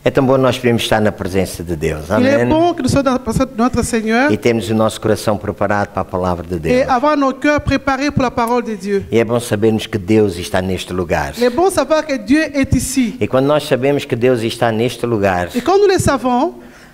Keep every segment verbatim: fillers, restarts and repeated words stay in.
É tão bom nós podemos estar na presença de Deus. Il est Amém. bon que nous soyons dans la présence de notre Seigneur E temos o nosso coração preparado para a palavra de et Deus. avoir nos cœurs préparés pour la parole de Dieu. E é bom sabermos que Deus está neste lugar. Il est bon de savoir que Dieu est ici. E quando nós sabemos que Deus está neste lugar, Et quand nous le savons,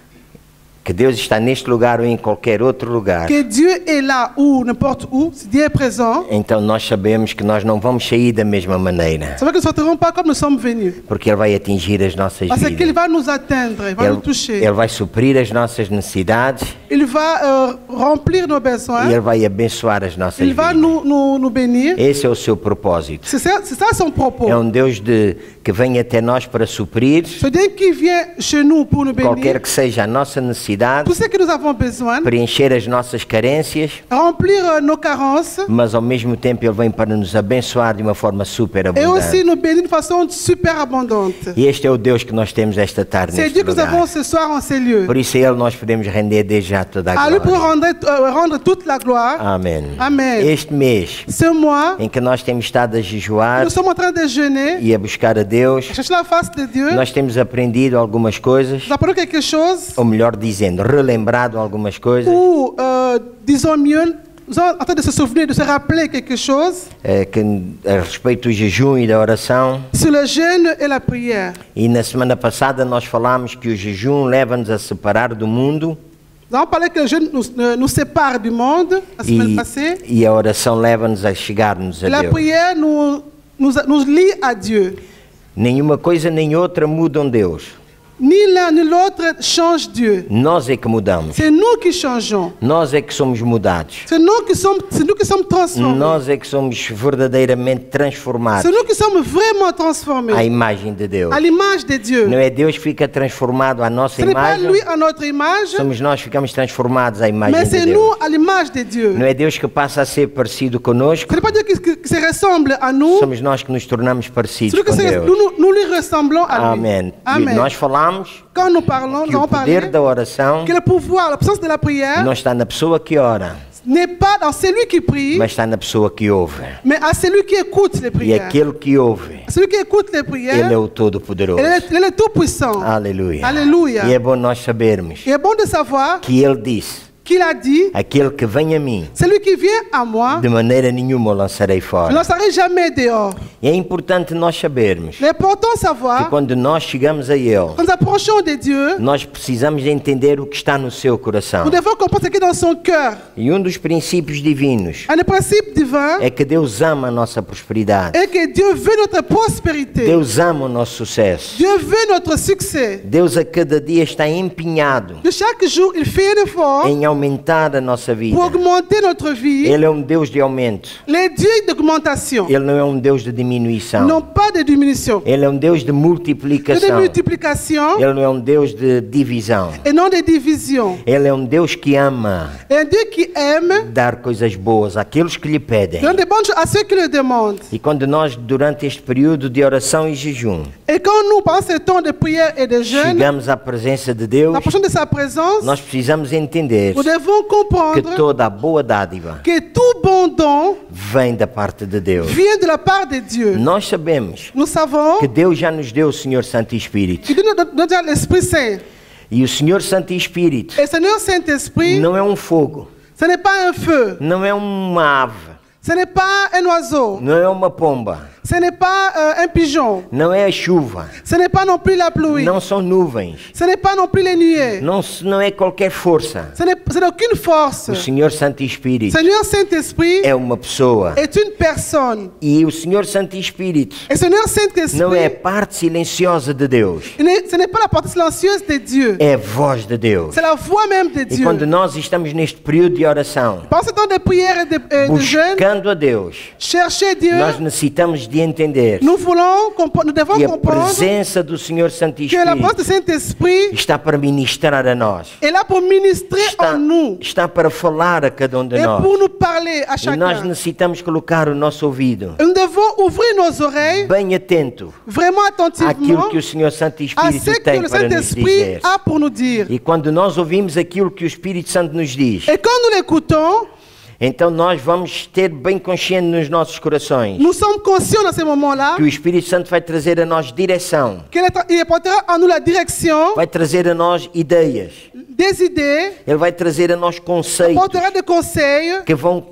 que Deus está neste lugar ou em qualquer outro lugar, que Dieu est là ou n'importe où, si Dieu est présent, então nós sabemos que nós não vamos sair da mesma maneira, ça veut que nous ne sortirons pas comme nous sommes venus. porque Ele vai atingir as nossas Parce qu'il vidas. va nous atteindre, il va nous Ele, toucher. Ele vai suprir as nossas necessidades Il va euh, remplir nos e besoins. Ele vai abençoar as nossas Il va vidas. nous, nous, nous bénir. Esse é o seu propósito. C'est ça, c'est ça son propos. É um Deus de, que vem até nós para suprir Ce Dieu qui vient chez nous pour nous bénir, qualquer que seja a nossa necessidade, tout ce que nous avons besoin, preencher as nossas carências, remplir euh, nos carences mas ao mesmo tempo Ele vem para nos abençoar de uma forma super et aussi abundante. nous bénir de façon super abondante. E este é o Deus que nós temos esta tarde C'est neste Dieu que nous avons lugar. ce soir en ces lieux. Por isso a Ele nós podemos render desde já toda a À lui pour glória. rendre, euh, rendre toute la gloire. Amém. Amém. Este mês Ce mois, em que nós temos estado a jejuar nous sommes en train de jeûner, e a buscar a Deus, chercher la face de Dieu. nós temos aprendido algumas coisas, Nous apprenons quelque chose, ou melhor dizendo, relembrado algumas coisas, ou euh, disons mieux, nous sommes en train de se souvenir, de se rappeler quelque chose eh, que, a respeito do jejum e da oração. sur le jeûne et la prière. E na semana passada nós falámos que o jejum leva-nos a separar do mundo Nous avons parlé que le jeûne nous, euh, nous sépare du monde la semaine e, passée. e a oração leva-nos a chegar-nos a Et la Deus. prière nous, nous, nous lie à Dieu. Nenhuma coisa nem outra mudam Deus. Ni l'un ni l'autre change Dieu. Nós é que mudamos. C'est nous qui changeons. Nós é que somos mudados. C'est nous qui sommes, c'est nous qui sommes transformés. Nós é que somos verdadeiramente transformados C'est nous qui sommes vraiment transformés à imagem de Deus. à l'image de Dieu. Não é Deus que fica transformado à nossa Ce n'est pas imagem, lui à notre image, somos nós que ficamos transformados à imagem mais de c'est Deus. nous à l'image de Dieu. Não é Deus que passa a ser parecido conosco, Ce n'est pas Dieu qui, qui- qui se ressemble à nous, somos nós que nos tornamos c'est parecidos lui qui com se- Deus. nous, nous, nous lui ressemblons à lui. Amém. E Amen. nós falamos Quand nous parlons, que nous o avons parlé poder da oração que le pouvoir, la puissance de la prière não está na pessoa que ora, n'est pas dans celui qui prie, mas está na pessoa que ouve. mais à celui qui écoute les E prières. aquele que ouve, Celui qui écoute les Ele prières, é o Todo-Poderoso. il est, il est le Tout-Puissant. Aleluia. Alléluia. E é bom nós sabermos Il est bon de savoir que Ele disse, qu'il a dit, aquele que vem a mim, celui qui vient à moi, de maneira nenhuma o lançarei je ne fora. lancerai jamais dehors. E é importante nós sabermos Il est important de que savoir, quando nós chegamos a Ele, quand nous approchons de Dieu, nós precisamos de entender o que está no seu coração. nous devons comprendre ce qui est dans son cœur. E um dos princípios divinos Un des principes divins é que Deus ama a nossa prosperidade. est que Dieu veut notre prospérité. Deus ama o nosso sucesso. Dieu veut notre succès. Deus a cada dia está empenhado De chaque jour, il fait un effort em aumentar a nossa vida. pour augmenter notre vie. Ele é um Deus de aumento. Les dieux d'augmentation, Ele não é um Deus de diminuição. non pas de diminution, Ele é um Deus de de multiplicação. multiplication Ele não é um Deus de divisão. et non de division. Ele é um Deus que ama Et un Dieu qui aime dar coisas boas àqueles que lhe pedem. donne de bonnes choses à ceux qui le demandent. E quando nós, durante este período de oração e jejum, Et quand nous, pendant ce temps de prière et de jeûne, chegamos à presença de Deus, l'approchons de sa présence, nós precisamos entender nous devons que comprendre toda a boa dádiva que tout bon don vem da parte de Deus. vient de la part de Dieu. Nós sabemos Nous savons que Deus já nos deu o Senhor Santo Espírito. que Dieu nous donne déjà l'Esprit Saint. E o Senhor Santo Espírito Et le Seigneur Saint-Esprit, não é um fogo, ce n'est pas un feu, não é uma ave, ce n'est pas un oiseau, não é uma pomba, ce n'est pas euh, un pigeon, não é a chuva, ce n'est pas non plus la pluie, não são nuvens, ce n'est pas non plus les nuées, não, se- não é qualquer força. ce n'est ce n'est aucune force. O Senhor Santo Espírito Seigneur Saint-Esprit é uma pessoa. est une personne. E o Senhor Santo Espírito Et Seigneur não é a Saint-Esprit, parte silenciosa de Deus, il n'est- ce n'est pas la partie silencieuse de Dieu, é a voz de Deus. c'est la voix même de E Dieu. quando nós estamos neste período de oração, Pendant ce temps de prière et de, et de jeûne, buscando a Deus, chercher Dieu, nós necessitamos de entender nous voulons, compre- nous devons que a comprendre presença do Senhor Santo que la présence Espírito du Saint-Esprit está para ministrar a nós, est là pour ministrer está, en nous está para falar a cada um de et nós. pour nous parler à E nós chacun. necessitamos colocar o nosso ouvido Nous devons ouvrir nos oreilles bem atento vraiment àquilo attentivement que o Senhor Santo à Espírito ce que tem le para nos Saint-Esprit dizer. a pour nous dire. E quando nós ouvimos aquilo que o Espírito Santo nos diz, Et quand nous l'écoutons, Então nós vamos ter bem consciente nos nossos corações nous sommes conscients dans ces moments-là que o Espírito Santo vai trazer a nós direção, qu'il est- il apportera à nous la direction, vai trazer a nós ideias, des idées, Ele vai trazer a nós conceitos apportera des conseils que vão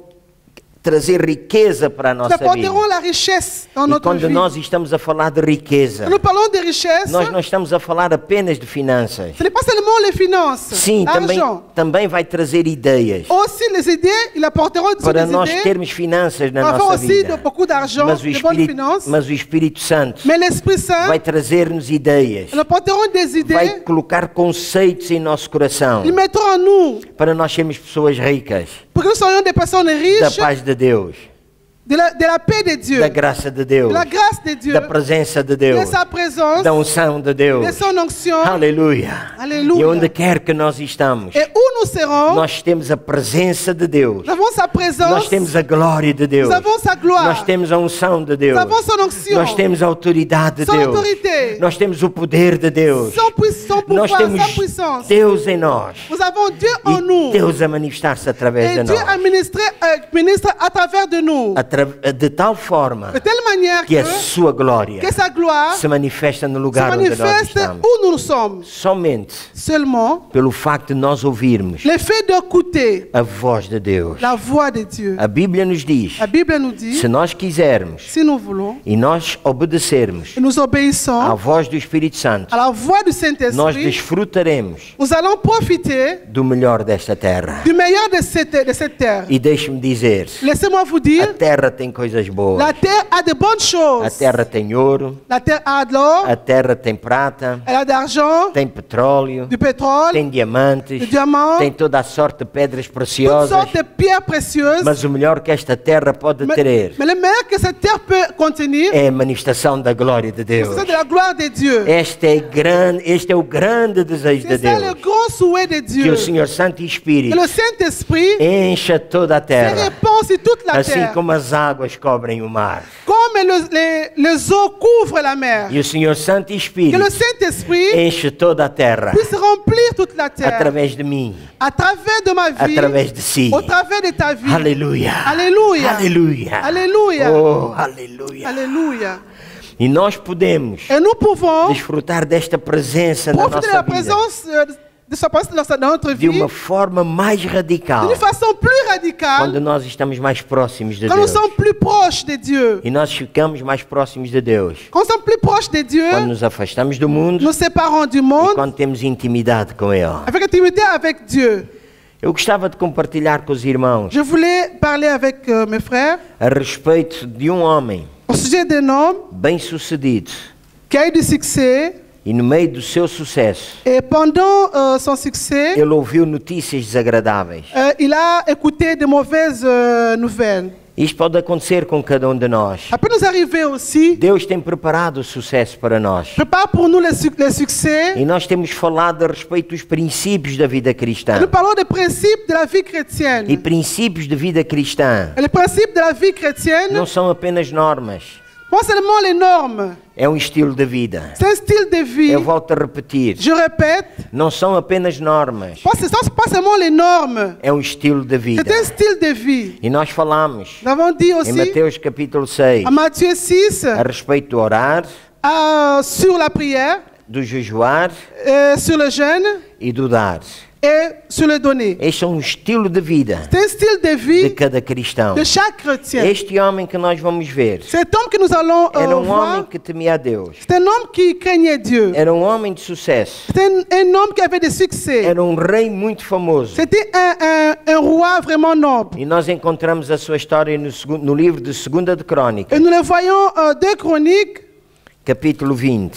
trazer riqueza para a qui nossa vida. apporteront la richesse dans E notre quando vie. nós estamos a falar de riqueza, Nous parlons de richesse, nós não estamos a falar apenas de finanças. ce n'est pas seulement les finances, Sim, também, l'argent. também vai trazer ideias Aussi les idées, ils apporteront des para nós idées, termos finanças na avoir nossa aussi de, vida. beaucoup d'argent, Mas o, de bonnes Espírito, finances. mas o Espírito Santo Mais l'Esprit Saint, vai trazer-nos ideias, ils apporteront des vai idées, colocar conceitos em nosso coração ils mettront en nous para nós sermos pessoas ricas pour que nous soyons des personnes da riches paz de Deus, de la, de la paix de Dieu, da graça de Deus, de la grâce de Dieu, da presença de de Deus, sa présence, da unção de Deus. de son onction. Aleluia. Aleluia. E onde quer que nós estamos, Et où nous serons, nós temos a presença de Deus. nous avons sa présence, Nós temos a glória de Deus. nous avons sa gloire, Nós temos a unção de Deus. nous avons son onction, Nós temos a autoridade de son Deus. autorité, Nós temos o poder de Deus. son, pui- son pouvoir, Nós temos sa puissance. Deus em nós. Nous avons Dieu en E nous. Deus a manifestar-se através Et de Dieu nós. administre, euh, ministre à travers de nous. Atra- De tal forma De telle manière que a que, sua glória que sa gloire se manifesta no se lugar onde nós manifeste estamos. où nous sommes. Somente Seulement, pelo facto de nós ouvirmos le fait d'écouter a voz de Deus. la voix de Dieu. A Bíblia nos diz, La Bible nous dit, se nós quisermos si nous voulons, e nós obedecermos et nous à obéissons voz do Espírito Santo, à la voix du nós Saint-Esprit, desfrutaremos nous allons profiter do melhor desta terra. du meilleur de cette, de cette terre. E deixe-me dizer, Laissez-moi vous a dire, terra tem coisas boas. la terre a de bonnes A choses. terra tem ouro, La terre a de l'or, a terra tem prata, elle a de l'argent, tem petróleo, du pétrole, tem diamantes, du diamant, tem toda a sorte de pedras toutes preciosas. sortes de pierres précieuses. Mas o melhor que esta terra pode Mais, ter mais le meilleur que cette terre peut contenir, é a manifestação da glória de Deus. c'est de la gloire de Dieu. Este é, grande, este é o grande desejo de C'est ça le Deus. grand souhait de Que Dieu. o Senhor Santo e Que Espírito le Saint-Esprit encha toda a se terra, répand sur toute la assim terre. como as águas cobrem o mar. Comme le- les, les eaux couvrent la mer. E o Senhor Santo e Que Espírito le Saint-Esprit enche toda a terra puisse remplir toute la terre. através de mim, À travers de ma vie. através de si. Au travers de ta vie. Aleluia. Alléluia. Aleluia. Alléluia. Oh, aleluia. Alléluia. E nós podemos Et nous pouvons desfrutar desta presença na profiter de la nossa vida présence euh, de sa présence dans sa- dans notre de vie uma forma mais radical d'une façon plus radicale quando nós estamos mais próximos de quand nous Deus. sommes plus proches de Dieu. E nós ficamos mais próximos de Deus Quand nous sommes plus proches de Dieu, quando nos afastamos do mundo nous séparons du e monde quando temos intimidade com Ele. avec intimité avec Dieu. Eu gostava de compartilhar com os irmãos Je voulais parler avec euh, mes frères a respeito de um homem au sujet d'un homme bem-sucedido qui a eu du succès e no meio do seu sucesso et pendant euh, son succès, ele ouviu notícias desagradáveis. euh, il a écouté de mauvaises euh, nouvelles. Isto pode acontecer com cada um de nós. Ça peut nous arriver aussi. Deus tem preparado o sucesso para nós. Prépare pour nous les, suc- les succès. E nós temos falado a respeito dos princípios da vida cristã. Nous parlons des principes de la vie chrétienne. E princípios de vida cristã Et les principes de la vie chrétienne, não são apenas normas, pas seulement les normes, é um estilo de vida. c'est un style de vie. Eu volto a repetir, Je répète, não são apenas normas, pas, ce sont pas seulement les normes, é um estilo de vida. c'est un style de vie. E nós falamos Nous avons dit em aussi Mateus capítulo seis à Matthieu six a respeito do orar, euh, sur la prière, do jejuar euh, sur le jeûne e do dar. et sur le donner. Este é um estilo de vida C'est un style de de vie cada cristão. de chaque chrétien. Este homem que nós vamos ver Cet homme que nous allons euh, era um voir, homem que temia a Deus. c'est un homme qui craignait Dieu. Era um homem de sucesso. C'est un, un homme qui avait des succès. Era um rei muito famoso. C'était un, un, un roi vraiment noble. E nós encontramos a sua história no, segu- no livro de Segunda de Crônicas, Et nous le voyons euh, deux Chroniques, capítulo vinte.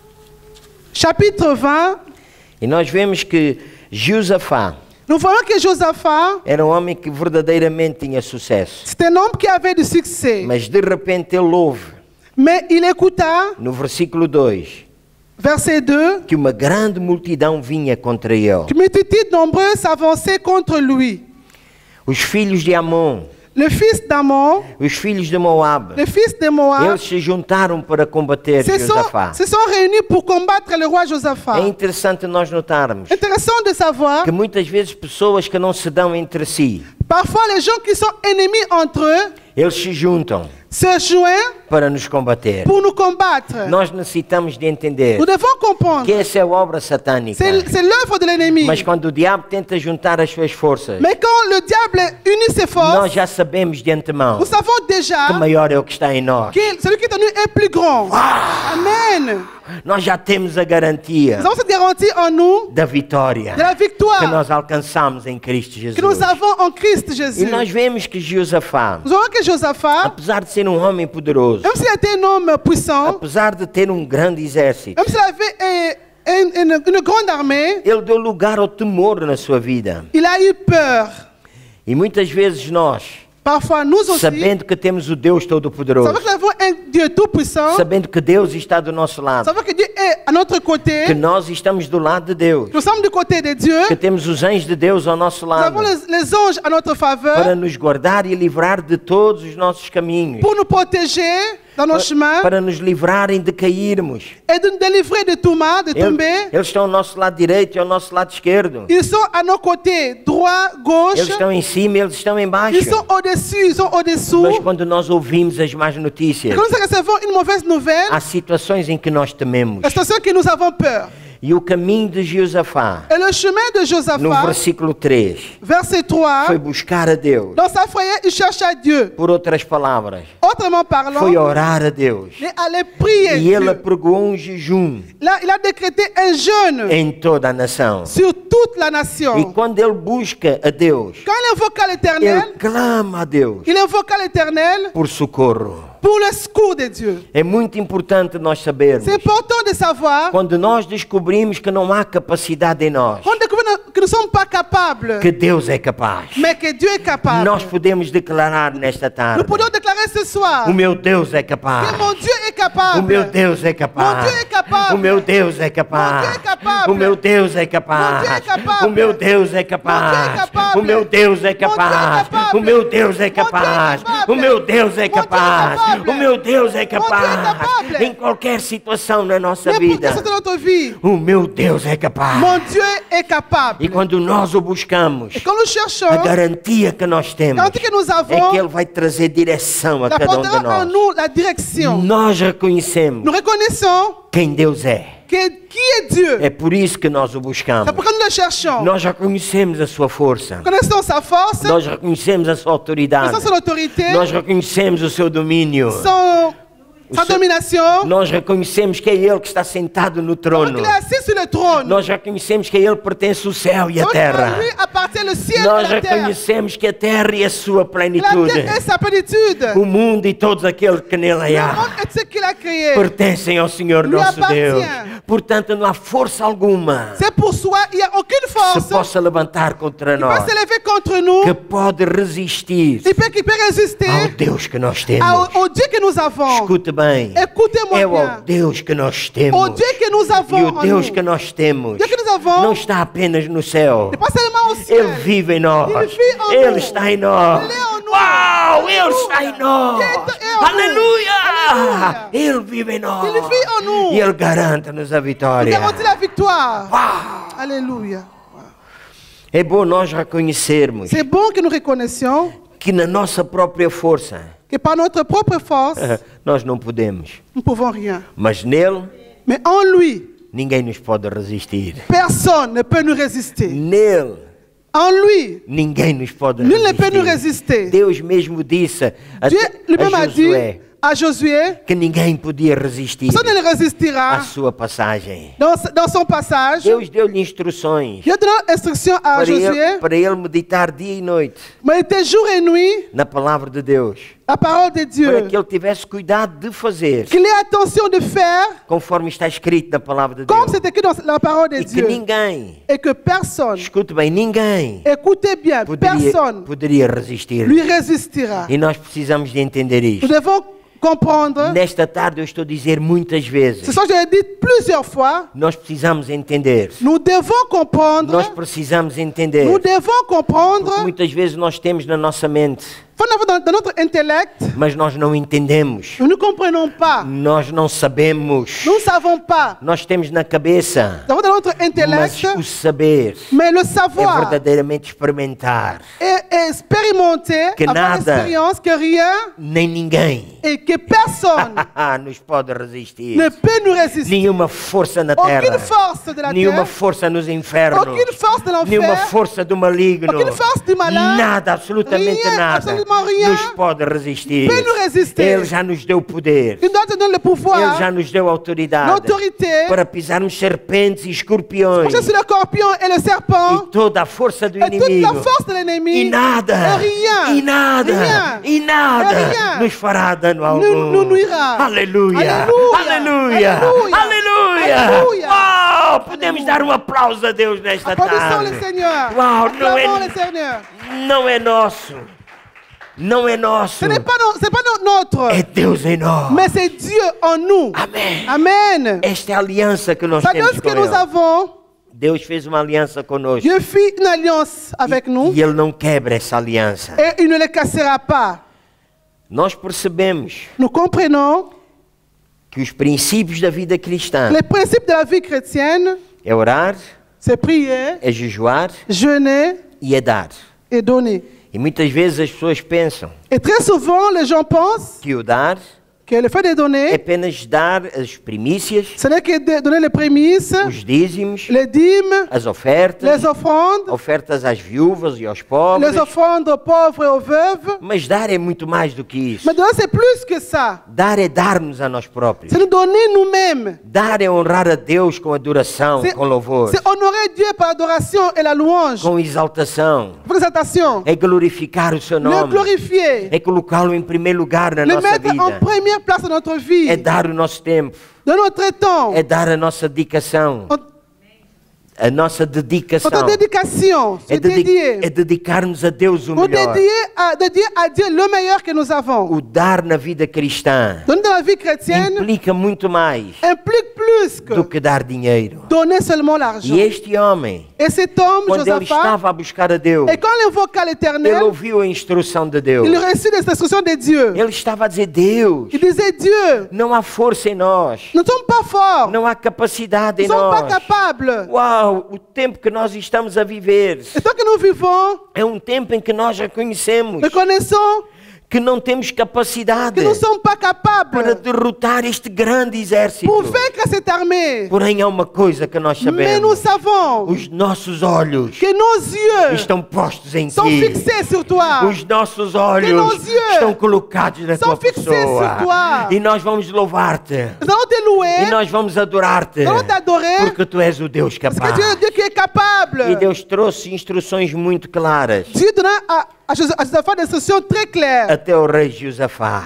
chapitre vingt. E nós vemos que Josafá Nous voyons que Josaphat, era um homem que verdadeiramente tinha sucesso. c'est un homme qui avait du succès. Mas de repente ele ouve, Mais il écouta, no versículo dois, verset deux, que uma grande multidão vinha contra ele. qu'une multitude nombreuse s'avançait contre lui. Os filhos de Amon, Le fils d'Amon, os filhos de Moab, le fils de Moab, eles se juntaram para combater se sont, Josafá. se sont réunis pour combattre le roi É Josaphat. interessante nós notarmos Intéressant de savoir que muitas vezes pessoas que não se dão entre si, Parfois, les gens qui sont ennemis entre eux eles se juntam se joignent para nos combater. pour nous combattre. Nós necessitamos de entender Nous devons comprendre. que essa é a obra satânica. C'est c'est l'œuvre de l'ennemi. Mas quando o diabo tenta juntar as suas forças, Mais quand le diable unit ses nós forces, já sabemos de antemão nous savons déjà que maior é o que está em nós. que celui qui est en nous est plus grand. Amen. Nós já temos a garantia Nous avons cette garantie en nous da vitória de la que victoire nós alcançamos em Cristo que Jesus. nous avons en Christ E Jésus. nós vemos que Josafá, Nous voyons que Josaphat, apesar de ser um homem poderoso, même s'il était un homme puissant, apesar de ter um grande exército, même s'il avait eh, une, une- une grande armée, ele deu lugar ao temor na sua vida. il a eu peur. E muitas vezes nós, Parfois, nous aussi, sabendo que temos o Deus savons Todo-Poderoso, que nous avons un Dieu tout-puissant, sabendo que Deus está do nosso lado, savons que Dieu est à notre côté, que nós estamos do lado de Deus, que nous sommes du côté de Dieu, que temos os anjos de Deus ao nosso nous avons lado, les, les anges à notre para faveur nos guardar e livrar de todos os nossos caminhos, pour nous protéger dans nos chemins para nos livrarem de cairmos. et de nous délivrer de tout mal, de Eles, tomber. eles estão ao nosso lado direito e ao nosso lado esquerdo. Ils sont à nos côtés, droit, gauche. Eles estão em cima e eles estão em baixo. Ils sont au-dessus, ils sont au-dessous. Mas quando nós ouvimos as más notícias, Quand nous recevons une mauvaise nouvelle, há situações em que nós tememos. la situation que nous avons peur. E o caminho de Josafá, Et le chemin de no Josaphat, versículo três, verset trois, foi buscar a Deus. dans sa frayeur, il cherche à Dieu. Por outras palavras, Autrement parlant, foi orar a Deus. il allait prier E ele Dieu. pregou um jejum Là, il a décrété un jeûne em toda a nação. sur toute la E nation. quando ele busca a Deus, Quand il invoqua l'Éternel, ele clama a Deus il invoqua l'Éternel por socorro. pour le secours de Dieu. É muito importante nós sabermos, C'est important de savoir, quando nós descobrimos que não há capacidade em nós, quand on découvre que nous ne sommes pas capables, que Deus é capaz. mais que Dieu est capable. Nós podemos declarar nesta Nous tarde: pouvons déclarer ce soir o meu Deus é capaz. que mon Dieu est O capable. meu Deus é capaz. Mon Dieu é capaz. O meu Deus é capaz. Mon Dieu é capaz. O meu Deus é Mon Dieu é capaz. capaz. O meu Deus é Mon Dieu é capaz. capaz. O meu Deus é Mon Dieu é capaz. capaz. O meu Deus é Mon Dieu é capaz. capaz. O meu Deus é Mon Dieu é capaz. capaz. O meu Deus é Mon Dieu é capaz. capaz. Em qualquer situação na nossa N'importe vida, quelle situation de notre vie, o meu Deus é capaz. mon Dieu est capable. E quando nós o buscamos, Et quand nous cherchons, a garantia que nós temos garantie que nous é avons, que Ele vai trazer direção a il cada um de apportera en nós. nous la direction. Nós reconhecemos Nous reconnaissons quem Deus é. que, qui est Dieu. É por isso que nós o buscamos. C'est pourquoi nous le cherchons. Nós reconhecemos a sua força. Nous connaissons sa force, Nós reconhecemos a sua autoridade. connaissons son autorité, Nós reconhecemos o seu domínio. son, sa seu- domination. Nós reconhecemos que é Ele que está sentado no Donc trono. il est assis sur le trône. Nós reconhecemos que a Ele pertence o céu e a Donc à terra. lui appartient le ciel Nós et la terre. reconhecemos que a terra e a sua La plenitude, terre est sa plénitude. o mundo e todos aqueles que nele Le há, monde est ce qu'il a créé. pertencem ao Senhor Lui nosso appartient. Deus. Portanto, não há força alguma C'est pour soi, il n'y a aucune que se force possa levantar contra qui peut nós, s'élever contre nous, que pode resistir qui peut, qui peut résister ao Deus que nós temos. au, au Dieu que nous avons. Escute bem, Écoutez-moi é ao bien. Deus que nós temos. Au Dieu que nous E avons o en Deus nous. que nós temos Dieu que nous avons não está apenas no céu. n'est pas seulement au ciel. Ele vive em nós. Ele vive en Ele nous. está em nós. Ele é em nós. Uau! Ele Aleluia. está em nós. Ele é em Aleluia! Aleluia. Ele vive em nós. Ele vive en nous. E Ele garante-nos a Il vitória. garantit la victoire. Uau! Alléluia. É bom nós reconhecermos C'est bon que nous reconnaissions que na nossa própria força que par notre propre force, nós não podemos. nous ne pouvons rien. Mas nele, Mais en lui, ninguém nos pode resistir. personne ne peut nous résister. Nele, En lui, ninguém nos pode nul ne peut nous resistir. résister. Deus mesmo disse a, Dieu lui-même a a dit Josué à Josué, que ninguém podia resistir personne ne le à résistira sua passagem. dans, dans son passage. Deus deu-lhe instruções Dieu donne instruction à para ele, Josué, para ele meditar dia e noite mais il était jour et nuit na palavra de Deus, la parole de para Dieu. que ele tivesse cuidado de fazer Qu'il ait attention de faire conforme está escrito na palavra de comme Deus. c'est écrit dans la parole de E que Dieu. ninguém, Et que personne, escute bem, ninguém écoutez bien, poderia, personne poderia resistir. lui résistira. E nós precisamos de entender Nous isto. devons comprendre. Nesta tarde eu estou a dizer muitas C'est vezes, ça que je l'ai dit plusieurs fois. nós precisamos entender. Nous devons comprendre. Nós precisamos entender. Nous devons Porque comprendre. muitas vezes nós temos na nossa mente Dans, dans notre intellect, mas nós não entendemos. nous ne comprenons pas. Nós não sabemos. Nous ne savons pas. Nós temos na cabeça, Nous avons dans notre mas intellect, o saber mais le é savoir verdadeiramente experimentar. est, est expérimenter, Que avoir nada. l'expérience que rien Nem ninguém et que personne nos pode resistir. ne peut nous résister. Nenhuma força na Aucune terra. force de la Nenhuma terre, força nos infernos. aucune force de Nenhuma l'enfer, força do maligno. aucune force du malin, Nada, absolutamente rien, nada, absolument rien nos pode resistir. peut nous résister. Ele já nos deu poder. il doit te donner le Ele pouvoir, já nos deu autoridade l'autorité, para pisarmos serpentes e escorpiões marcher sur le scorpion et le serpent, e toda a força do et toute la inimigo. force de l'ennemi, E nada, et rien, e nada, rien, e nada et rien nos fará dano algum. nous, nous nuira. Aleluia, Aleluia, aleluia, aleluia, aleluia. aleluia. Uau, podemos dar um aplauso a Deus nesta Applaudissons tarde. le Seigneur. Uau, não Acclamons le é, Seigneur. não é nosso, não é nosso, Ce n'est pas, no- c'est pas no- notre, é Deus em nós. mais c'est Dieu en nous. Amém. Amen. Esta é a aliança que nós C'est temos Dieu com que nous Ele. avons. Deus fez uma aliança conosco Dieu fit une alliance avec nous e Ele não quebra essa aliança. et il ne les cassera pas. Nós percebemos Nous comprenons que os princípios da vida cristã les principes de la vie chrétienne, é orar, c'est prier, é jejuar jeûner e é dar. et donner. E muitas vezes as pessoas pensam Et très souvent, les gens pensent que o dar que le fait de é donner, apenas dar as primícias, ce n'est que de donner les prémices, os dízimos, les dîmes, as ofertas, les offrandes, ofertas às viúvas e aos pobres. les offrandes aux pauvres et aux veuves. Mas dar é muito mais do que isso. Mais donner, c'est plus que ça. Dar é dar-nos a nós próprios. C'est nous donner nous-mêmes. Dar é honrar a Deus com adoração, C'est com louvor, c'est honorer Dieu par l'adoration et la louange, com exaltação. par l'exaltation. É glorificar o seu Le nome. glorifier. É colocá-lo em primeiro lugar na Le nossa mettre en vida. première place de notre vie, É dar o nosso tempo. de notre temps, É dar a nossa dedicação. A nossa dedicação. notre dédication, É, se dedi- dédier. é dedicar-nos a Deus o Nous melhor. dédier à, dédier à Dieu le meilleur que nous avons. O dar na vida cristã Donner dans la vie chrétienne implica muito mais implique plus do que que dar dinheiro. donner seulement l'argent. E este homem, Et cet homme, quando ele Josaphat, estava a buscar a Deus, et quand il invoqua ele l'Éternel, ouviu a instrução de Deus. il reçut des instructions de Dieu. Ele estava a dizer: Deus, Il disait, Dieu, não há força em nós, nous ne sommes pas forts, não há capacidade nous em ne sommes pas nós. capables. Uau, o tempo que nós estamos a viver Et tant que nous vivons, é um tempo em que nós já conhecemos reconnaissons que não temos capacidade que nous ne sommes pas para capables derrotar este grande exército. pour vaincre cette armée. Porém, há uma coisa que nós Mais nous sabemos: savons os nossos olhos que nos yeux estão postos em sont ti. fixés sur toi. Os nossos olhos nos yeux estão colocados na sont tua fixés pessoa. sur toi. E nós vamos louvar-te. Nous allons te E louer, nós vamos adorar-te. nous allons t'adorer, Porque tu és o Deus parce que capaz. tu es le Dieu qui est capable. E Deus trouxe instruções muito claras Dieu donna à, à Jos- à Josaphat des instructions très claires até o rei Josafá.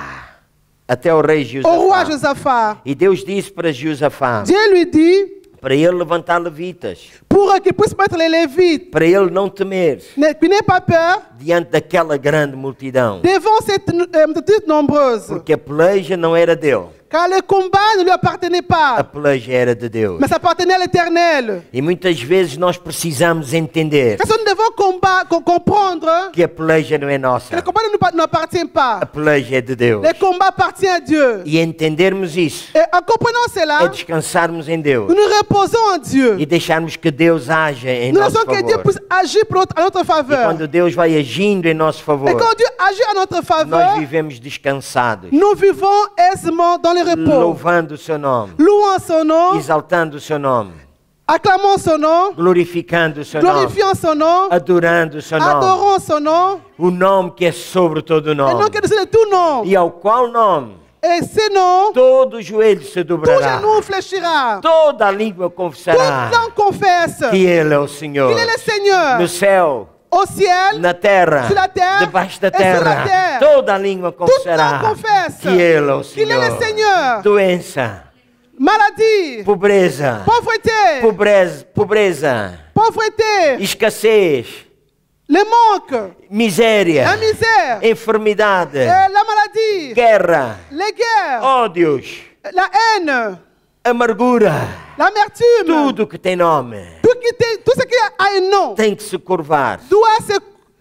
Até o rei au roi Josafá. Josaphat. E Deus disse para Josafá Dieu lui dit, para ele levantar levitas, pour qu'il puisse mettre les Lévites, para ele não temer ne- qu'il n'ait pas peur diante daquela grande multidão, devant cette euh, multitude nombreuse. porque a peleja não era dele, Car le combat ne lui appartenait a pas, peleja era de Deus. mais ça appartenait à l'Éternel. E muitas vezes nós precisamos entender Parce que nous devons combat, com- comprendre que a peleja não é que nossa, le combat ne nous pa- nous appartient pas. a peleja é de Deus. Le combat appartient à Dieu. E entendermos isso Et en comprenant é cela, descansarmos em Deus nous nous reposons en Dieu. e deixarmos que Deus haja em Nous nosso laissons que Dieu favor. puisse agir pour notre- à notre E faveur. quando Deus vai agindo em nosso Et favor, quand Dieu agit à notre nós faveur, vivemos descansados, nous vivons aisément dans le repos. louvando o seu nome, Louons son nom, exaltando o seu nome, acclamons son nom, glorificando o seu nome, glorifions son nom, adorando o seu nome, adorons son nom, o nome que é sobre todo o et non nome, que de tout nom. e ao qual nome Et ce nom, todo joelho se tout dobrará, genou fléchira. toda a língua Toute confessará langue confesse que Ele é o Senhor, qu'il est le Seigneur. no céu, Au ciel, na terra, sur la terre, debaixo da et sur la terra, terre. toda a língua toute confessará langue confesse que Ele é o qu'il est le Senhor. Seigneur. Doença, Maladie, pobreza, pauvreté, pobreza, pobreza, pauvreté, escassez, le manque, miséria, la misère, enfermidade, et la maladie, guerra, les guerres, ódios, la haine, amargura, l'amertume, tudo que tem nome tout, qui te- tout ce qui a un nom tem que se curvar doit se,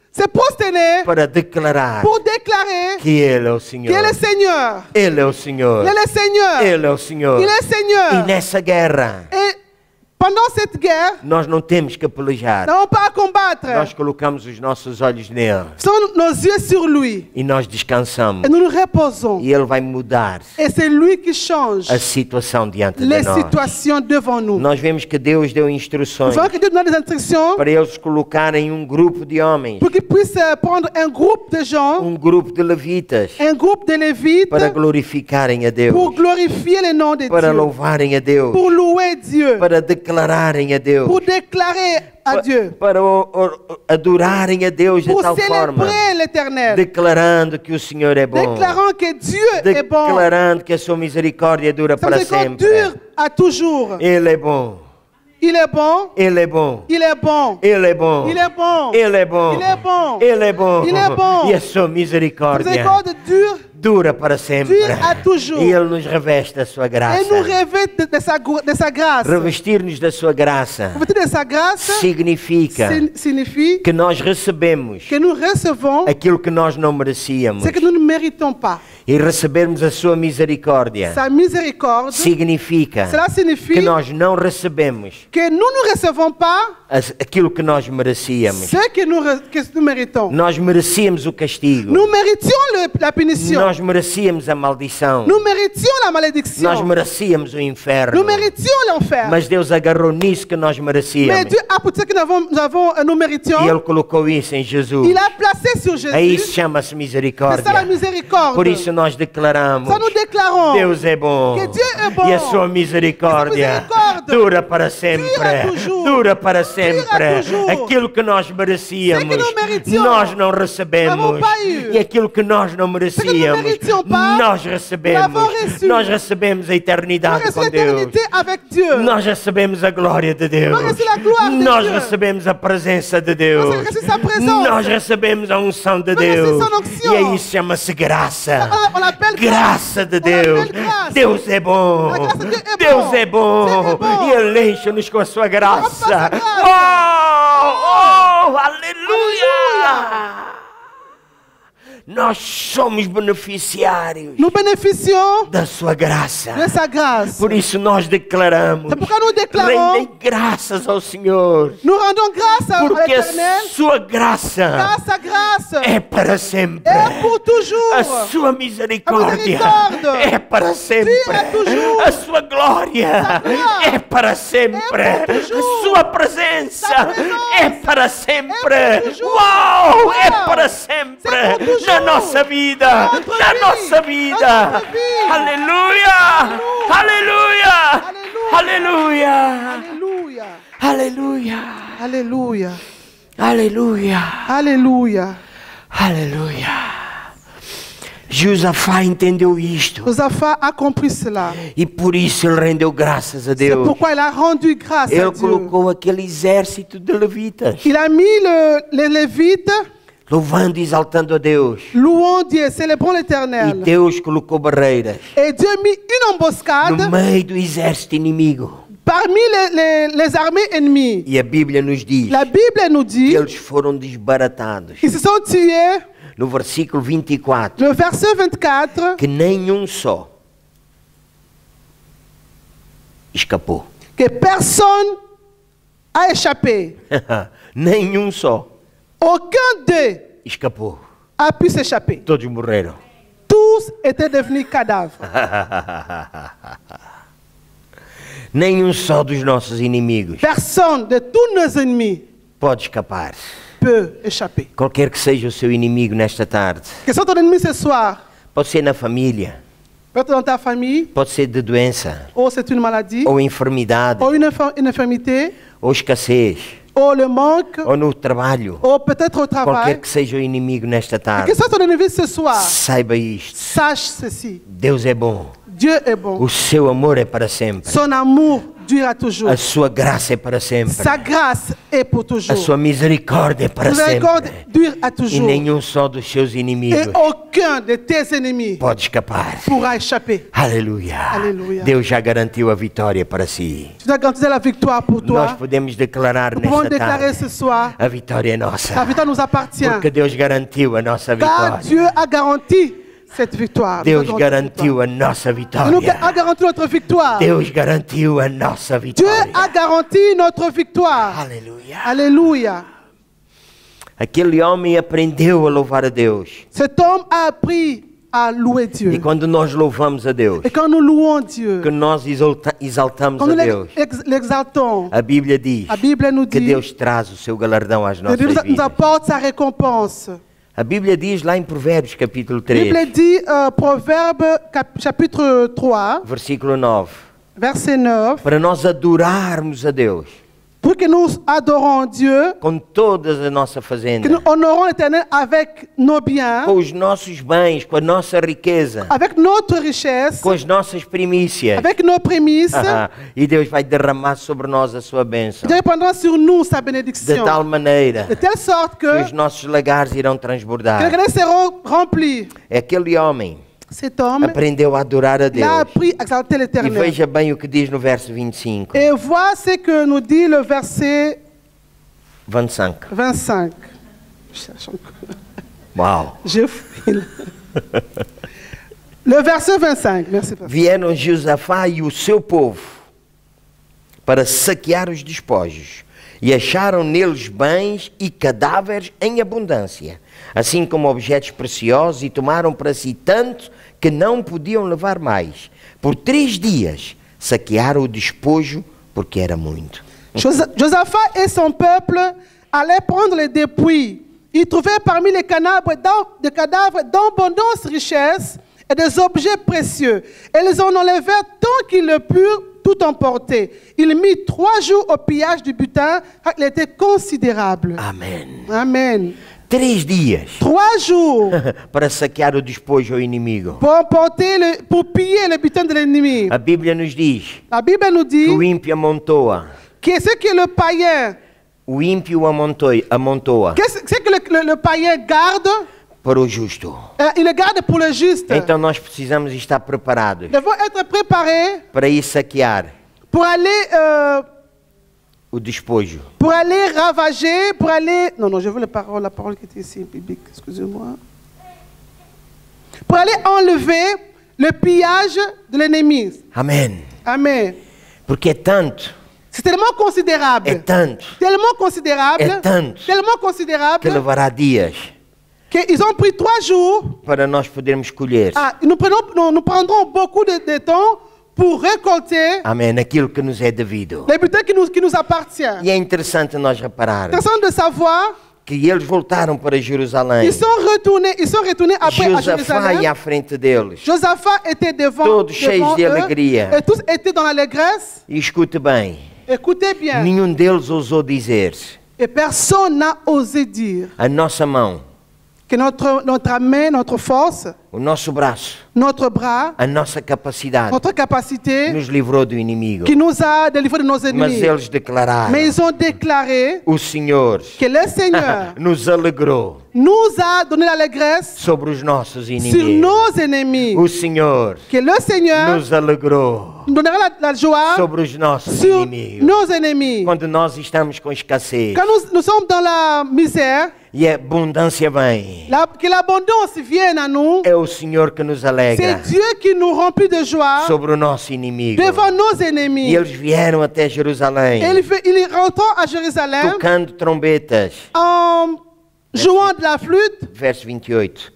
se prosterner para declarar pour déclarer que Ele é o Senhor. qu'il est Seigneur. Ele é o Senhor. Il est Seigneur. Ele é o Senhor. Il est Seigneur. E nessa guerra, Et pendant cette guerre, nós não temos que pelejar. nous n'avons pas à combattre. Nós colocamos os nossos olhos nele Faisons nos yeux sur lui e nós descansamos. et nous nous reposons. E Ele vai mudar Et c'est lui qui change a situação diante de les nós. situations devant nous. Nós vemos que Deus deu Nous instruções voyons que Dieu donne des instructions para eles colocarem um grupo de homens, pour qu'ils puissent euh, prendre un groupe de gens, um grupo de levitas, un groupe de Lévites, para glorificarem a Deus, pour glorifier le nom de para Dieu, louvarem a Deus, pour louer Dieu, para declararem a Deus, pour déclarer à pa- Dieu, para o- o- adorarem a Deus de pour tal forma, célébrer l'Éternel, declarando que o Senhor é bom, déclarant que Dieu est bon. declarando que a sua misericórdia dura Sa para miséricorde sempre. dure à toujours. Ele é bom, Il est bon, Ele é bom, il est bon, Ele é bom, il est bon. Ele é bom, Il est bon. Ele é bom, Il est bon. e a sua Sa misericórdia miséricorde dure dura para sempre. dure à toujours. E Ele nos reveste a sua graça. et nous revêt de, de sa, gr- de sa grâce. Revestir-nos da sua graça Revêtir de sa grâce significa sin- signifie que nós recebemos que nous recevons aquilo que nós não merecíamos. ce que nous ne méritons pas. E recebermos a sua misericórdia Sa miséricorde, significa cela signifie que nós não recebemos que nous ne recevons pas as- aquilo que nós merecíamos. ce que nous, re- que nous méritons. Nós merecíamos o castigo. Nous méritions le- la punition. Nós merecíamos a maldição. Nous méritions la malédiction. Nós merecíamos o Nous inferno. méritions l'enfer. Mas Deus agarrou nisso que nós Mais merecíamos. Dieu a pour ce que nous avons, nous, avons, euh, nous méritions. E Ele colocou isso em Jesus. Il a placé sur Jésus. É isso chama-se C'est ça la misericórdia. miséricorde. Por isso nós declaramos: Ça nous déclarons Deus é bom. que Dieu é bom. E a sua misericórdia E a sua misericórdia dura para sempre. dura toujours. Dura para sempre. Dura toujours. Aquilo que nós merecíamos, Ce que nous méritions, nós não recebemos. n'avons pas eu. E aquilo que nós não que nous merecíamos, méritions pas, nós recebemos. l'avons reçu. Nós recebemos a Nous eternidade restons com Deus. l'éternité avec Dieu. Nós recebemos a glória de Deus. Nós recebemos a glória de Nós Deus. recebemos a presença de Deus. Nós recebemos a presença. Nós recebemos a unção de Nós Deus. recebemos a unção. E aí chama-se graça. On- on l'appelle Graça de On Deus. l'appelle grâce. Deus é bom. A graça de Deus é Deus bom. é bom. Deus é bom. E Ele enche-nos com a sua graça. Nossa graça. Oh, oh, aleluia. Nós somos beneficiários Nous bénéficions da sua graça. de sa grâce. Por isso nós declaramos: C'est pourquoi nous déclarons, rendem graças ao Senhor, nous rendons grâce à porque a l'Éternel, sua graça car sa grâce é para sempre. est pour toujours. A sua misericórdia misericórdia é para sempre. dura toujours. A sua glória Sa glória é para sempre. é por toujours. A sua presença Sa presença é para sempre. é por toujours. Uau! É Uau! para sempre. C'est pour toujours. Na nossa vida. Notre Na vie. nossa vida. Notre vie. Aleluia! Aleluia! Aleluia! Alléluia. Aleluia! Alléluia. Aleluia! Alléluia. Aleluia! Josafá entendeu isto Josaphat a compris cela. e por isso ele rendeu graças a C'est Deus. pourquoi il a rendu grâce à Ele Dieu. colocou aquele exército de levitas, Il a mis le- les Lévites louvando e exaltando a Deus. louant Dieu, célébrons E l'Éternel. Deus colocou barreiras Et Dieu mit une embuscade no meio do exército inimigo. parmi les, les- les armées ennemies. E a Bíblia nos diz La Bible nous que dit eles foram desbaratados. qu'ils se sont tués, No versículo vinte e quatro, le verset vingt-quatre, que nenhum só escapou. que personne a échappé. Nenhum só Aucun d'eux escapou. a pu s'échapper. Todos morreram. Tous étaient devenus cadavres. Nenhum só dos nossos inimigos Personne de tous nos ennemis pode escapar. peut échapper. Qualquer que seja o seu inimigo nesta tarde. Que soit ton ennemi ce soir, Pode ser na família, peut-être dans ta famille, pode ser de doença, ou c'est une maladie, ou enfermidade, ou une, inf- une infirmité, ou escassez, ou le manque, ou no trabalho. ou peut-être au Qualquer travail. que seja o inimigo nesta Que tarde, soit ton ennemi ce soir, saiba isto. sache ceci. Deus é bom. Dieu est bon. O seu amor é para sempre. Son amour dure toujours. A sua graça é para sempre. Sa grâce est pour toujours. A sua misericórdia é para Sa miséricorde sempre. dure à E toujours. nenhum só dos seus inimigos Et aucun de tes ennemis pode escapar. pourra échapper. Aleluia. Aleluia. Deus já garantiu a vitória para si. Tu dois garantir la victoire pour Nós toi. podemos declarar Nous pouvons nesta déclarer tarde: ce soir, a vitória é la nossa. victoire nous appartient. Porque Deus garantiu a nossa Car vitória. Dieu a garanti cette victoire. Deus Nous avons cette garantiu a nossa victoire. Il nous vitória. a garanti notre victoire. Deus garantiu a nossa Dieu vitória. a garanti notre victoire. Aleluia. Alléluia. Aquele homem aprendeu a louvar a Deus. Cet homme a appris à louer E Dieu. quando nós louvamos a Deus, Et quand nous louons Dieu, que nós exalta- exaltamos quand a nous l'ex- Deus, ex- l'exaltons, a Bíblia diz la Bible nous que dit Deus traz o seu galardão às que nossas Dieu nous vidas. apporte sa récompense. A Bíblia diz lá em Provérbios capítulo La Bible três, dit, euh, Proverbe cap- chapitre trois, versículo nove, verset neuf, para nós adorarmos a Deus pour que nous adorons Dieu, com toda a nossa que fazenda, nous honorons l'Éternel avec nos biens, com os nossos bens, com a nossa riqueza, avec notre richesse, com as nossas primícias. avec nos prémices. Ah, e Deus vai derramar sobre nós a sua bênção, Dieu répandra sur nous sa de bénédiction, tal maneira de telle sorte que que, os nossos lagares irão que les transbordar. greniers seront remplis. Aquele homem Cet homme, aprendeu a adorar a il a Deus. appris à exalter E l'Éternel. veja bem o que diz no verso vinte e cinco. Et vois ce que nous dit le verset vinte e cinco. vingt-cinq. Je cherche encore. Uau! Je file. Le verset vingt-cinq, merci. Pasteur. Vieram Josafá e o seu povo para saquear os despojos e acharam neles bens e cadáveres em abundância, assim como objetos preciosos, e tomaram para si tanto que não podiam levar mais. Por três dias saquearam o despojo, porque era muito. Josa- Josaphat et son peuple allaient prendre les dépouilles. Ils trouvèrent parmi les cadavres d'am- des cadavres d'abondance richesse et des objets précieux. Et ils en enlevèrent tant qu'ils le purent tout emporter. Il mit trois jours au pillage du butin, car il était considérable. Amém. Amen. Três dias Trois jours para saquear o despojo ao inimigo. pour emporter, le, pour piller le butin de l'ennemi. A Bíblia nos diz La Bible nous dit que o ímpio amontoa, que ce que le païen, o ímpio amontoa, amontoa qu'est-ce ce que le, le- le païen garde, para o justo. euh, il le garde pour le juste. Então nós precisamos estar preparados Nous devons être préparés para ir saquear pour aller, euh, o despojo. pour aller ravager, pour aller... Non, non, je veux la parole, la parole qui était ici, biblique, excusez-moi. Pour aller enlever le pillage de l'ennemi. Amém. Amen. Porque é tanto, C'est tellement considérable. é tanto, Tellement considérable. É tanto. Tellement que considérable levará dias qu'ils ont pris trois jours. para nós podermos colher. Ah, nous, prenons, nous, nous prendrons beaucoup de, de temps pour récolter Amém. Aquilo que nos é devido. les butins qui nous, qui nous appartiennent. E é interessante nós repararmos Intéressant de savoir, que eles voltaram para Jerusalém. ils sont retournés, ils sont retournés après à Josafá Jérusalem. ia à frente deles. Josaphat était devant, Todos cheios devant de eux, alegria. et tous étaient dans l'allégresse. E escute bem, Écoutez bien, nenhum deles ousou dizer: et personne n'a osé dire a nossa mão, que notre, notre main, notre force, o nosso braço, notre bras, a nossa capacidade notre capacité nos livrou do inimigo. qui nous a délivrés de nos Mas ennemis. eles declararam: Mais ils ont déclaré o Senhor que le Seigneur nos alegrou nous a donné l'allégresse sobre os nossos sur inimigos. nos ennemis. O Senhor Que le Seigneur nos alegrou nous donnera la, la joie sobre os nossos sur inimigos. nos ennemis. Quando nós estamos com escassez Quand nous, nous sommes dans la misère, e a abundância vem, la- que l'abondance vienne à nous, é o Senhor que nos c'est alegra Dieu qui nous remplit de joie sobre o nosso inimigo. devant nos E ennemis. eles vieram até Jerusalém, Et il, fait- il rentre à Jérusalem tocando trombetas. en jouant de la flûte. Verso vinte e oito.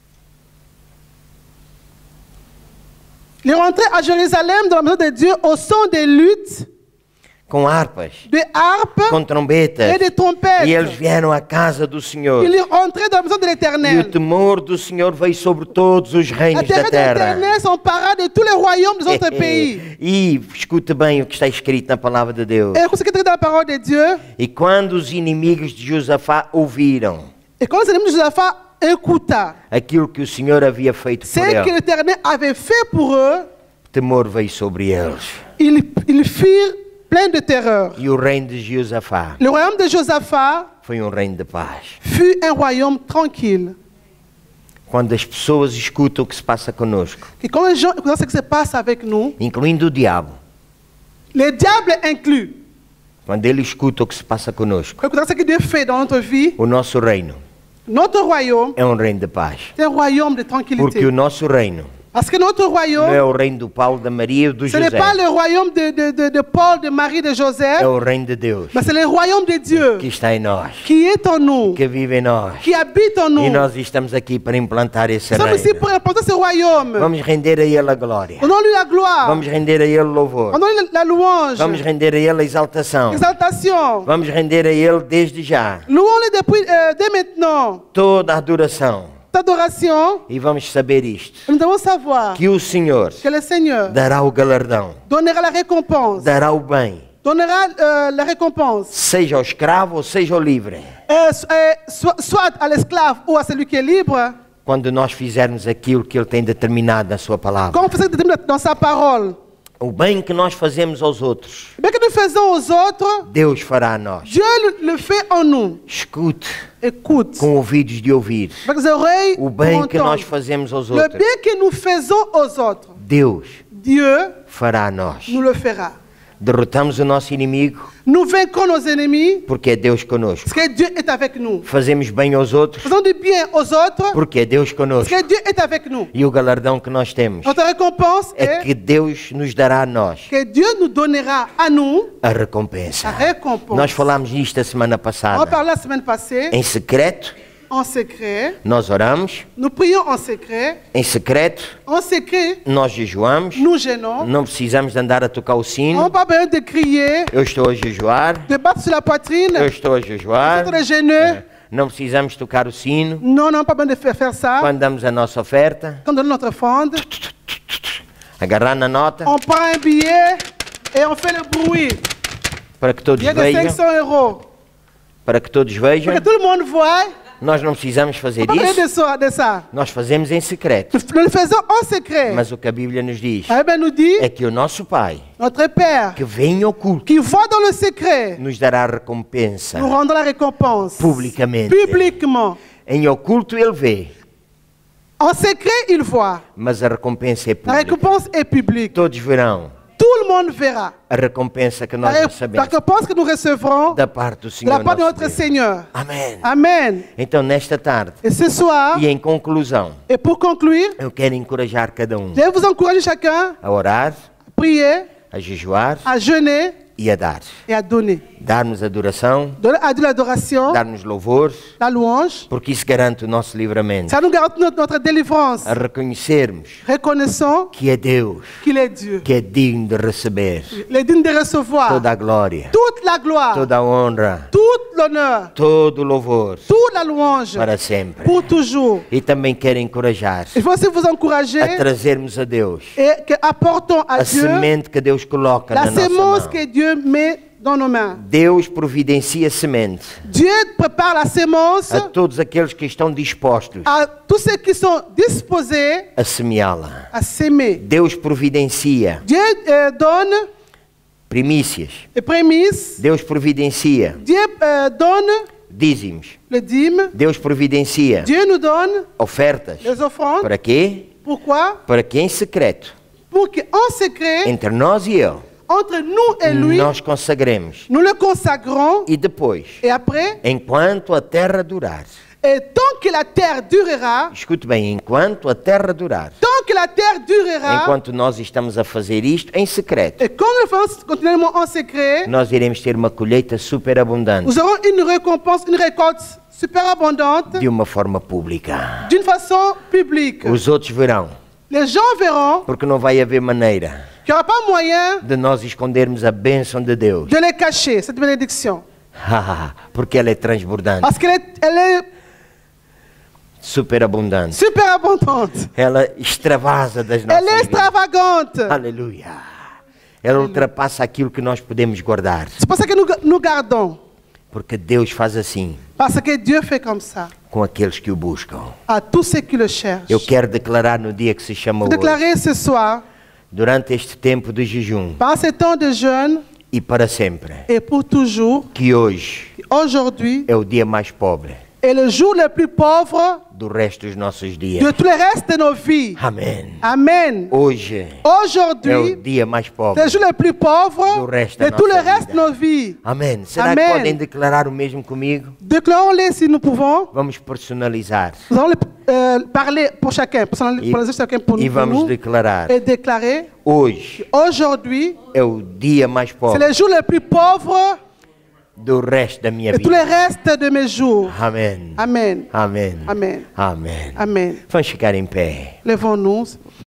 Il est rentré à Jérusalem dans la maison de Dieu au son des luttes, Com harpas, des harpes com trombetas. et des trompettes. E eles vieram à casa do Senhor. Il est rentré dans la maison de E o l'Éternel. temor do Senhor veio sobre todos os La reinos da terre de terra. l'Éternel s'empara de tous les royaumes des autres pays. E escute bem o que está escrito na palavra de Deus. Et écoutez ce qui est écrit dans la parole de Dieu. E quando os inimigos de Josafá ouviram Et quand les ennemis de Josaphat écouta aquilo que o Senhor havia feito por ce que ele, l'Éternel avait fait pour eux, temor veio sobre eles. ils, ils firent plein de terreur. E o reino de Josafá Le royaume de Josaphat foi um reino de paz. fut un royaume tranquille. Quando as pessoas escutam o que se passa conosco, Et quand les gens écoutent ce qui se passe avec nous, incluindo o diabo, le diable inclus, quando ele escuta o que se passa conosco, quand écoutent ce que Dieu fait dans notre vie, o nosso reino notre royaume é um reino de paz. est un royaume de Porque tranquillité. o nosso reino Parce que notre não é royaume, o reino do Paulo, da Maria ou do ce José. n'est pas le royaume de, de, de, de Paul, de Marie, de Joseph, É o reino de Deus mais c'est le royaume de Dieu que está em nós, qui est en nous, que vive em nós. qui habite en E nous. nós estamos aqui para implantar esse Nous sommes ici reino. pour implanter ce royaume. Vamos render a Ele a glória. Donnons-lui la gloire. Vamos render a Ele o louvor. Donnons-lui la louange. Vamos render a Ele a exaltação. Exaltation. Vamos render a Ele desde já Louons-le depuis, euh, dès maintenant. toda a adoração. Adoration. E vamos saber isto, Nous devons savoir que o Senhor que le Seigneur dará o galardão, donnera la récompense. dará o bem, Donnera euh, la récompense. seja ao escravo ou seja ao livre. Euh, so- euh, soit, soit à l'esclave ou à celui qui est libre. Quando nós fizermos aquilo que Ele tem determinado na Sua palavra. Comme on faisait dans sa parole. O bem que nós fazemos aos outros, Bien que nous faisons aux autres, Deus fará a nós. Dieu le, le fait en nous. Escute, Écoute. com ouvidos de ouvir, Avec les oreilles o pour bem que nós entendre. fazemos aos Le outros, bien que nous faisons aux autres, Deus Dieu fará a nós. nous le fera. Derrotamos o nosso inimigo Nous vaincrons nos ennemis porque é Deus conosco. parce que Dieu est avec nous. Fazemos bem aos outros Faisons du bien aux autres porque é Deus parce conosco. que Dieu est avec nous. E o galardão que nós temos Notre récompense é est que Deus nos dará a nós que Dieu nous donnera à nous a la recompensa. récompense. Nós falámos nisto a semana On passada. parlait la semaine passée Em secreto, en secret. nós oramos. Nous prions en secret. Em secreto, En secret, nós jejuamos. nous gênons. Não precisamos de andar a tocar o On sino. n'a pas besoin de crier, Eu estou a jejuar. de battre sur la poitrine, Eu estou a jejuar. de gêner. Não precisamos tocar o sino. Non, on n'a pas besoin de faire, faire ça. Quando damos a nossa oferta, Quand on donne notre offrande, agarrar na nota on prend un billet et on fait le bruit. para que todos Billet de vejam. cinq cents euros. Para que todos Pour vejam. que tout le monde voit. Nós não precisamos fazer On n'a pas besoin de isso. ça. De ça. Nós fazemos em secreto. Nous le faisons en secret. Mas o que a Bíblia nos diz La Bible nous dit, é que o nosso Pai, notre Père, que vem em oculto, qui voit dans le secret, nos dará a recompensa nous rendons la récompense. publicamente. Publiquement. Em oculto ele vê, En secret, il voit. mas a recompensa é La pública. récompense est publique. Todos verão Tout le monde verra. a recompensa que La, nós ré- la recebemos récompense que nous recevrons da parte do de Senhor la part de nosso notre Deus. Seigneur. Amém. Amen. Então, nesta tarde, Et ce soir, e em conclusão, et pour conclure, eu quero encorajar cada um je vais vous encourager chacun a orar, à prier, a jejuar à jeûner e a dar. et à donner. Dar-nos adoração, Donner à Dieu l'adoration, dar-nos louvor, la louange. porque isso garante o nosso livramento. Ça nous garantit notre, notre délivrance. A reconhecermos Reconnaissons que é Deus qu'il est Dieu. que é digno de receber Il est digne de recevoir toda a glória, toute la gloire, toda a honra, toute l'honneur, todo o louvor toute la louange para sempre. pour toujours. E também quero encorajar Il faut aussi vous encourager a trazermos a Deus et que apportons à a Dieu semente que Deus coloca la na nossa sémence mão. que Dieu met dans nos mains. Deus providencia semente Dieu prépare la sémence a todos aqueles que estão dispostos à tous ceux qui sont disposés a semeá-la. à s'aimer. Deus providencia Dieu euh, donne primícias. les prémices. Deus providencia Dieu euh, donne dízimos. le dîme. Deus providencia Dieu nous donne ofertas. les offrandes. Para quê? Pourquoi? Para que em secreto, Pour qu'en secret, entre nós e Ele, entre nous et lui, nós consagremos. nous le consacrons. E depois, Et après, enquanto a terra durar, et tant que la terre durera, escute bem, enquanto a terra durar, tant que la terre durera, enquanto nós estamos a fazer isto em secreto, et quand nous le faisons continuellement en secret, nós iremos ter uma colheita superabundante nous aurons une récompense, une récolte super abondante de uma forma pública. d'une façon publique. Os outros verão, Les gens verront porque não vai haver maneira qu'il n'y aura pas moyen de nós escondermos a bênção de Deus, de les cacher, cette bénédiction. porque ela é transbordante, Parce qu'elle est, elle est superabundante. super abondante. Ela extravasa das Elle est nossas vidas. extravagante. Aleluia. Ela ultrapassa aquilo que nós podemos guardar, C'est pour ça que nous, nous gardons. porque Deus faz assim Parce que Dieu fait comme ça com aqueles que o buscam. à tous ceux qui le cherchent. Eu quero declarar no dia que se chama Vous hoje, déclarez ce soir, durante este tempo de jejum, pendant ce temps de jeûne, e para sempre. et pour toujours. Que hoje Aujourd'hui é o dia mais pobre est le jour le plus pauvre do resto dos nossos dias. de tout le reste de nos vies. Amém. Amen. Hoje é Aujourd'hui, o dia mais c'est pobre. le jour le plus pauvre Do resto de da tout le nossa reste de vida. nos vies. Amém. Será Amém. que podem declarar o mesmo comigo? Déclarons-les si nous pouvons. Vamos personalizar Nous allons euh, parler pour chacun, pour e, pour chacun pour e nous, pour vamos nous declarar. et déclarer. Hoje Aujourd'hui, é o dia mais c'est pobre le jour le plus pauvre do resto da minha de tout le vida. reste de mes jours. Amém. Amen. Amém. Amen. Amém. Amen. Vamos ficar em pé. Levons-nous.